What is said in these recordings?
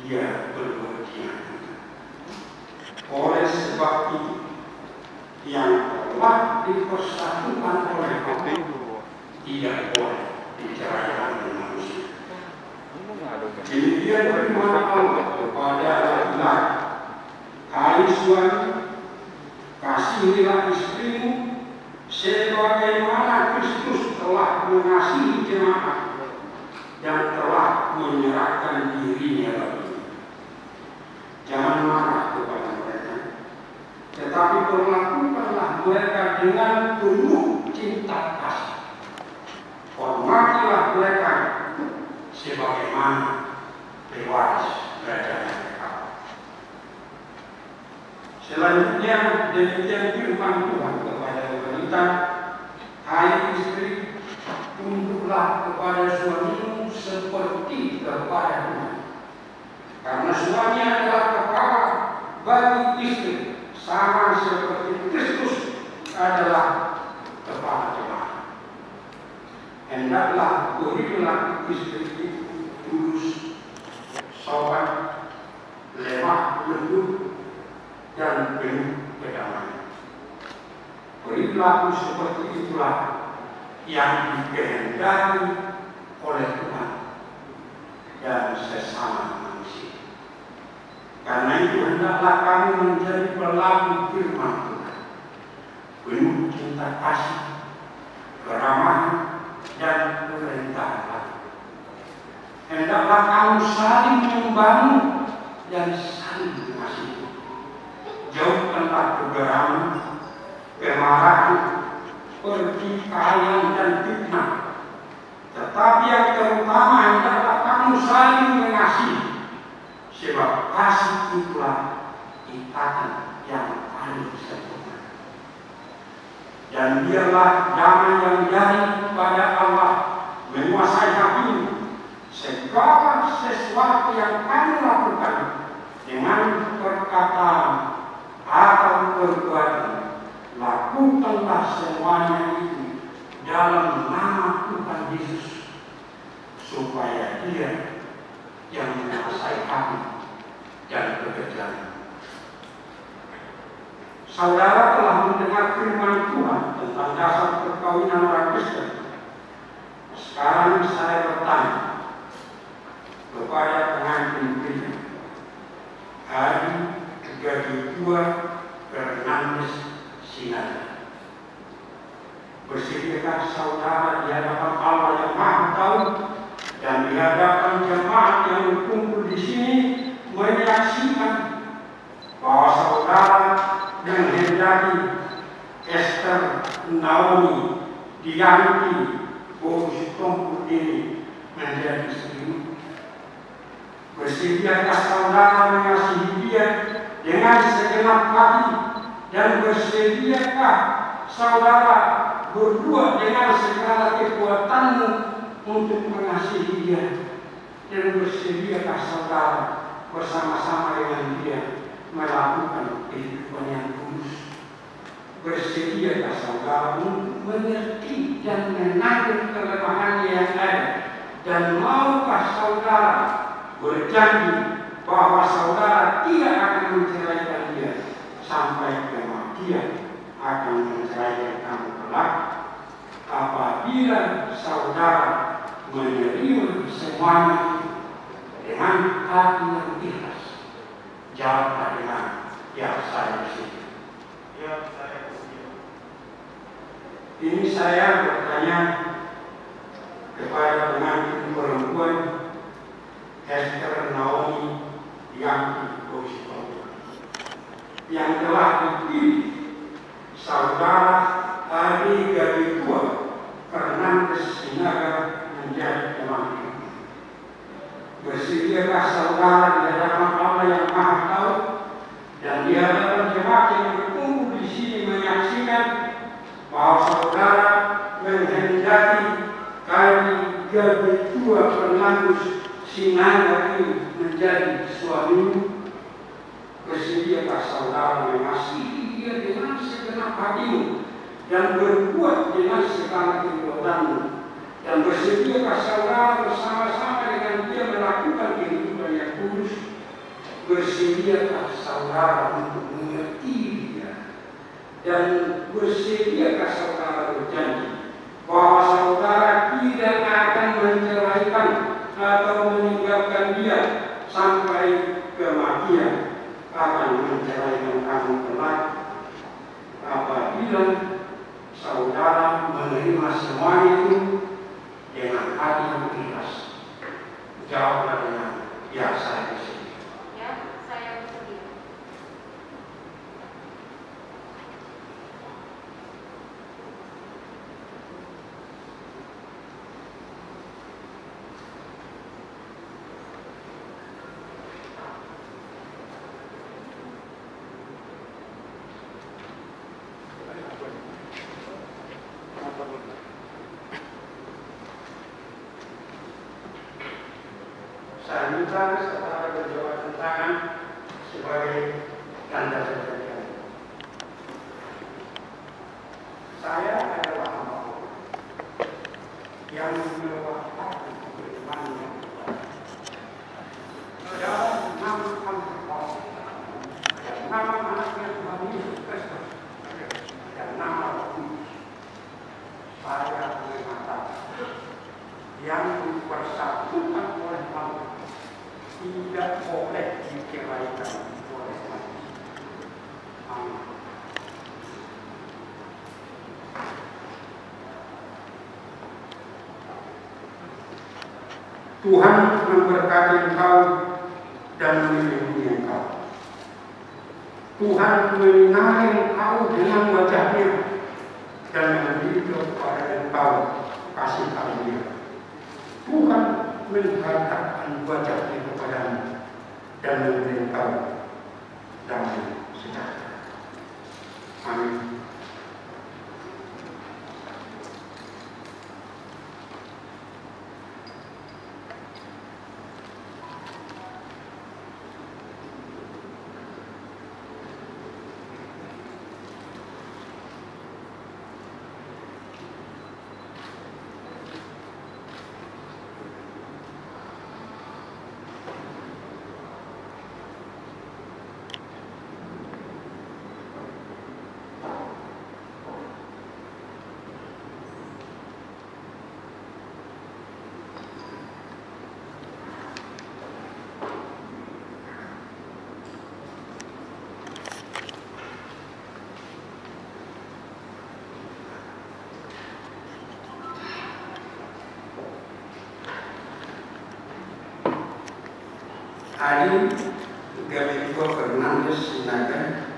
dia berlebihan. Oleh sebab itu, yang telah dipersatukan oleh Allah tidak boleh diceraikan dengan manusia. Demikian firman Allah kepada laki-laki, hai suami, kasihilah istrimu sebagaimana Kristus telah mengasihi jemaat dan telah menyerahkan dirinya baginya. Jangan marah kepada mereka, tetapi perlakukanlah mereka dengan penuh cinta kasih. Hormatilah mereka sebagaimana pewaris kerajaan Allah. Selanjutnya demikian firman Tuhan kepada wanita, hai istri, tunduklah kepada suamimu seperti kepada Tuhan. Karena suami adalah kepala bagi istri, sama seperti Kristus adalah kepala jemaat. Hendaklah berilah istri itu tulus, sopan, lemah lembut, dan penuh kedamaian. Perilaku seperti itulah yang dikehendaki oleh Tuhan dan sesama manusia. Karena itu hendaklah kami menjadi pelaku firman Tuhan, penuh cinta kasih, keramahan, dan pemerintahan. Hendaklah kamu saling membangun dan saling mengasihi. Jauhkanlah kegeraman, kemarahan, pertikaian, dan fitnah. Tetapi yang terutama hendaklah kamu saling mengasihi, sebab kasih itulah ikatan yang paling sempurna. Dan biarlah damai yang dari pada Allah menguasai hatimu. Segala sesuatu yang kamu lakukan dengan perkataan atau perbuatan, lakukanlah semuanya itu dalam nama Tuhan Yesus, supaya Dia yang menguasai hati dan pekerjaan. Saudara telah mendengar firman Tuhan tentang dasar perkawinan orang Kristen. Sekarang saya bertanya kepada pengantin pria, Adi Gajitua Fernandes Sinaga, bersediakah saudara di hadapan Allah yang Maha Tahu dan di hadapan jemaat yang berkumpul di sini menyaksikan bahwa saudara menghendaki Esther Naomi Dianti Boris Tompul ini menjadi istrimu? Bersediakah saudara mengasihi dia dengan segenap hati, dan bersediakah saudara berdua dengan segala kekuatanmu untuk mengasihi dia, dan bersediakah saudara bersama-sama dengan dia melakukan kehidupan yang kudus? Bersediakah saudara untuk mengerti dan menanggung kelemahannya yang ada, dan maukah saudara berjanji bahwa saudara tidak akan menceraikan dia sampai kematian akan menceraikan kamu kelak, apabila saudara menerima semuanya dengan hati yang ikhlas? Jawablah dengan ya saya bersedia. Ya saya bersedia. Ini saya bertanya kepada pengantin perempuan Esther Naomi Dianti Boris Tompul yang telah dipilih saudara Adi Gajitua Fernandes Sinaga menjadi pengantin. Bersediakah saudara di hadapan Allah yang Maha Tahu dan di hadapan jemaat yang berkumpul di sini menyaksikan bahwa saudara menghendaki Adi Gajitua Fernandes Sinaga ini menjadi suamimu? Bersediakah saudara mengasihi dia dengan segenap hatimu dan berbuat dengan segala kekuatanmu? Dan bersediakah saudara bersama-sama dengan dia melakukan kehidupan yang kudus bersediakah saudara untuk mengerti dia? Dan bersediakah saudara berjanji bahwa saudara tidak akan menceraikan atau meninggalkan dia sampai kematian? Akan menceraikan kamu kelak apabila saudara menerima semua itu dengan hati yang ikhlas. Jawablah dengan ya, saya bersedia. Ya, saya bersedia. Saya minta saudara berjabat tangan sebagai tanda perjanjian. Saya adalah hamba Allah yang mewakilkan firman-Nya dalam nama Allah dan nama anaknya Tuhan Yesus Kristus dan nama Roh Kudus. Saya mengatakan yang dipersatukan oleh Allah tidak boleh diceraikan oleh manusia. Amin. Tuhan memberkati engkau dan melindungi engkau. Tuhan menyinari engkau dengan wajah-Nya dan memberi kepada engkau kasih karunia. Tuhan menghadapkan wajah-Nya kepadamu dan memberi engkau damai sejahtera. Amin. Hari Gabriel Fernandes Sinaga,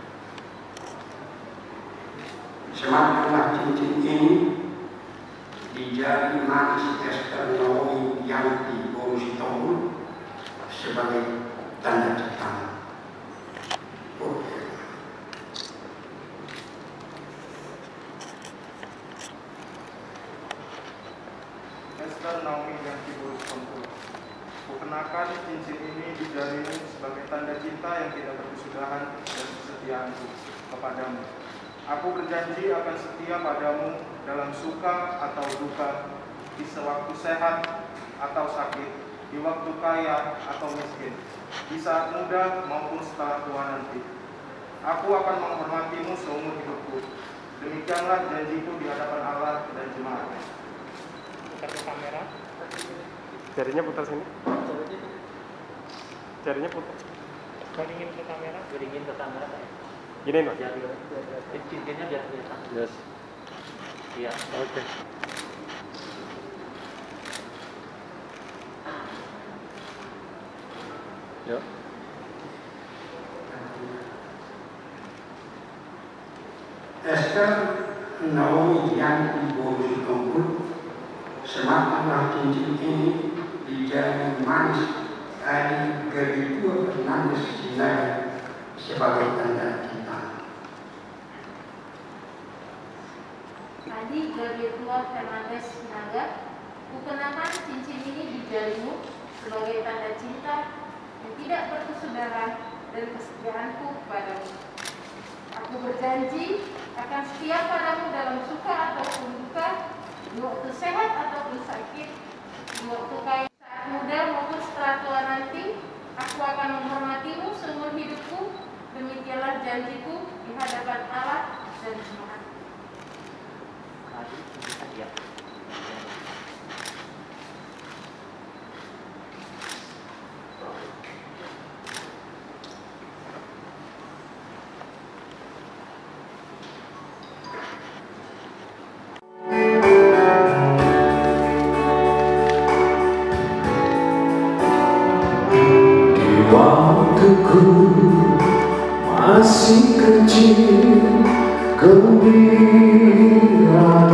sematkanlah cincin ini di jari manis Esther Naomi Yanti Borusitomu sebagai tanda cinta. Esther Naomi Yanti Borusitomu, kukenakan cincin ini di jarimu sebagai tanda cinta yang tidak berkesudahan dan kesetiaanku kepadamu. Aku berjanji akan setia padamu dalam suka atau duka, di sewaktu sehat atau sakit, di waktu kaya atau miskin, di saat muda maupun setelah tua nanti. Aku akan menghormatimu seumur hidupku. Demikianlah janjiku di hadapan Allah dan jemaat. Putar ke kamera. Jarinya putar sini. Jarinya putar. Beringin ke kamera. Beringin ke kamera. Gini Pak. Jari. Cincinnya biar kelihatan. Yes. Iya. Oke. Yuk. Esther Naomi Yanti Borusitomu, sematkanlah cincin ini di jari manis dari Gabriel Fernandes Sinaga sebagai tanda cinta. Adik Gabriel Fernandes Sinaga, kukenakan cincin ini di jarimu sebagai tanda cinta yang tidak berkesudahan dan kesetiaanku padamu. Aku berjanji akan setia padamu dalam suka ataupun duka, di waktu sehat ataupun sakit, di waktu kaya saat muda maupun setelah tua nanti. Aku akan menghormatimu seumur hidupku, demikianlah janjiku di hadapan Allah dan jemaat. Ya. Waktuku masih kecil, gembira